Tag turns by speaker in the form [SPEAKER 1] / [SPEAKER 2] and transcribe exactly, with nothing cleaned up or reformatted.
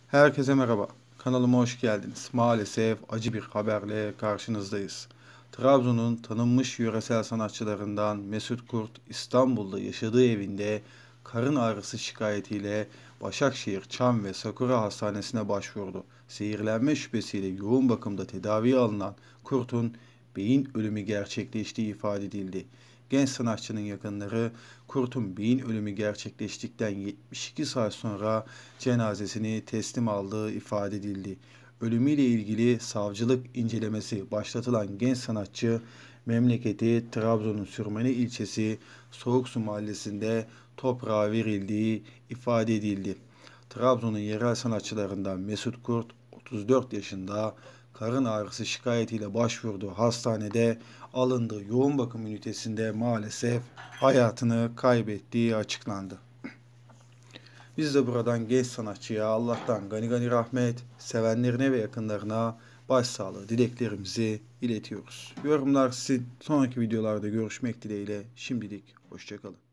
[SPEAKER 1] Herkese merhaba. Kanalıma hoş geldiniz. Maalesef acı bir haberle karşınızdayız. Trabzon'un tanınmış yöresel sanatçılarından Mesut Kurt, İstanbul'da yaşadığı evinde karın ağrısı şikayetiyle Başakşehir Çam ve Sakura Hastanesi'ne başvurdu. Zehirlenme şüphesiyle yoğun bakımda tedaviye alınan Kurt'un beyin ölümü gerçekleştiği ifade edildi. Genç sanatçının yakınları Kurt'un beyin ölümü gerçekleştikten yetmiş iki saat sonra cenazesini teslim aldığı ifade edildi. Ölümüyle ilgili savcılık incelemesi başlatılan genç sanatçı memleketi Trabzon'un Sürmene ilçesi Soğuksu mahallesinde toprağa verildiği ifade edildi. Trabzon'un yerel sanatçılarından Mesut Kurt otuz dört yaşında karın ağrısı şikayetiyle başvurduğu hastanede alındığı yoğun bakım ünitesinde maalesef hayatını kaybettiği açıklandı. Biz de buradan genç sanatçıya Allah'tan gani gani rahmet, sevenlerine ve yakınlarına başsağlığı dileklerimizi iletiyoruz. Yorumlar sizin. Sonraki videolarda görüşmek dileğiyle. Şimdilik hoşçakalın.